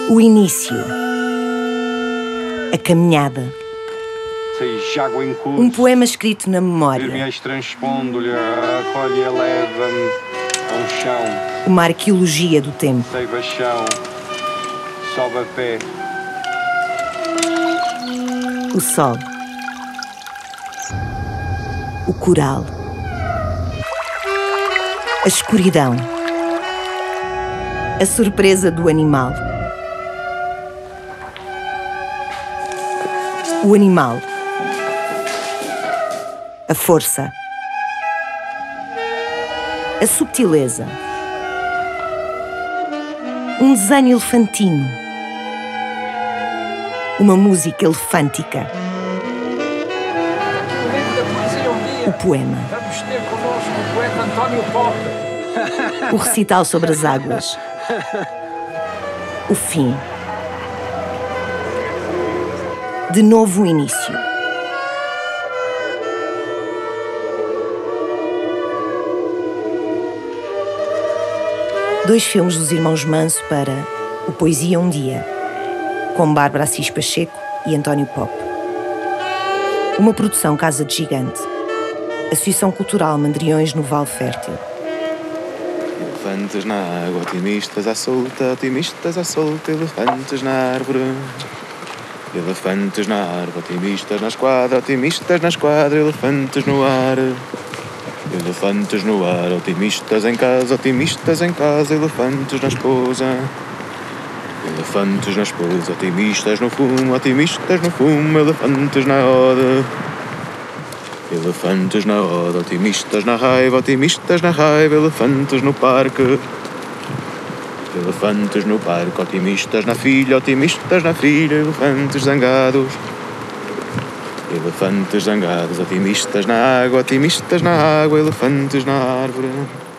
O início. A caminhada. Um poema escrito na memória. Transpondo-lhe, acolhe e leva-me a um chão. Uma arqueologia do tempo. Seiva chão, sobe a pé. O sol. O coral. A escuridão. A surpresa do animal. O animal. A força. A subtileza. Um desenho elefantino. Uma música elefântica. O poema. Vamos ter connosco o poeta António Pop. O recital sobre as águas. O fim. De novo o início. Dois filmes dos irmãos Manso para O Poesia um Dia, com Bárbara Assis Pacheco e António Pop. Uma produção Casa de Gigante. Associação Cultural Mandriões no Vale Fértil. Elefantes na água, otimistas à solta, elefantes na árvore. Elefantes na árvore, otimistas na esquadra, elefantes no ar. Elefantes no ar, otimistas em casa, elefantes na esposa. Elefantes na esposa, otimistas no fumo, elefantes na roda. Elefantes na roda, otimistas na raiva, elefantes no parque. Elefantes no parque, otimistas na filha, elefantes zangados. Elefantes zangados, otimistas na água, elefantes na árvore.